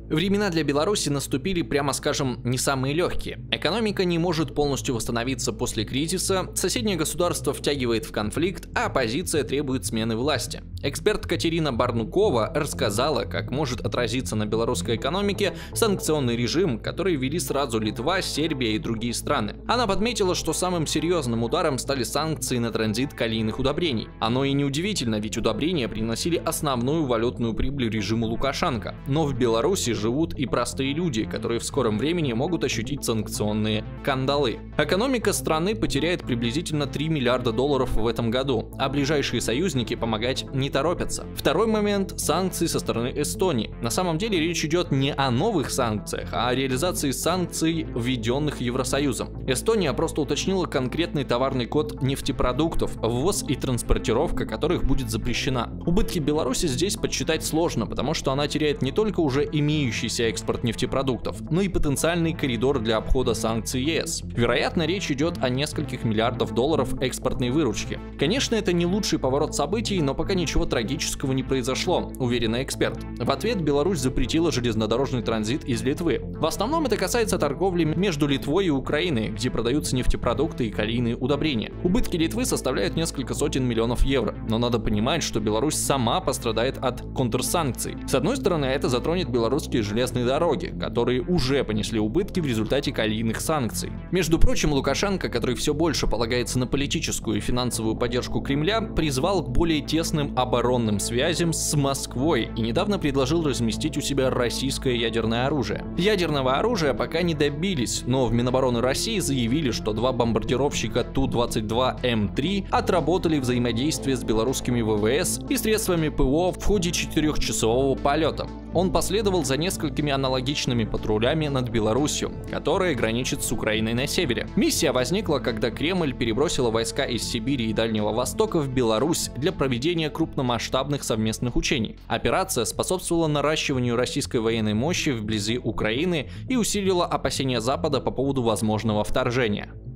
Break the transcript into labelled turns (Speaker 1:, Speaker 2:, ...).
Speaker 1: Времена для Беларуси наступили, прямо скажем, не самые легкие. Экономика не может полностью восстановиться после кризиса, соседнее государство втягивает в конфликт, а оппозиция требует смены власти. Эксперт Катерина Барнукова рассказала, как может отразиться на белорусской экономике санкционный режим, который ввели сразу Литва, Сербия и другие страны. Она подметила, что самым серьезным ударом стали санкции на транзит калийных удобрений. Оно и неудивительно, ведь удобрения приносили основную валютную прибыль режиму Лукашенко. Но в Беларуси живут и простые люди, которые в скором времени могут ощутить санкционные кандалы. Экономика страны потеряет приблизительно $3 миллиарда в этом году, а ближайшие союзники помогать не торопятся. Второй момент – санкции со стороны Эстонии. На самом деле речь идет не о новых санкциях, а о реализации санкций, введенных Евросоюзом. Эстония просто уточнила конкретный товарный код нефтепродуктов, ввоз и транспортировка которых будет запрещена. Убытки Беларуси здесь подсчитать сложно, потому что она теряет не только уже имеющийся экспорт нефтепродуктов, но и потенциальный коридор для обхода санкций ЕС. Вероятно, речь идет о нескольких миллиардов долларов экспортной выручки. Конечно, это не лучший поворот событий, но пока ничего трагического не произошло, уверен эксперт. В ответ Беларусь запретила железнодорожный транзит из Литвы. В основном это касается торговли между Литвой и Украиной, где продаются нефтепродукты и калийные удобрения. Убытки Литвы составляют несколько сотен миллионов евро, но надо понимать, что Беларусь сама пострадает от контрсанкций. С одной стороны, это затронет белорусские железные дороги, которые уже понесли убытки в результате калийных санкций. Между прочим, Лукашенко, который все больше полагается на политическую и финансовую поддержку Кремля, призвал к более тесным оборонным связям с Москвой и недавно предложил разместить у себя российское ядерное оружие. Ядерного оружия пока не добились, но в Минобороны России заявили, что 2 бомбардировщика Ту-22М3 отработали взаимодействие с белорусскими ВВС и средствами ПВО в ходе 4-часового полета. Он последовал за несколькими аналогичными патрулями над Беларусью, которая граничит с Украиной на севере. Миссия возникла, когда Кремль перебросила войска из Сибири и Дальнего Востока в Беларусь для проведения крупномасштабных совместных учений. Операция способствовала наращиванию российской военной мощи вблизи Украины и усилила опасения Запада по поводу возможного вторжения.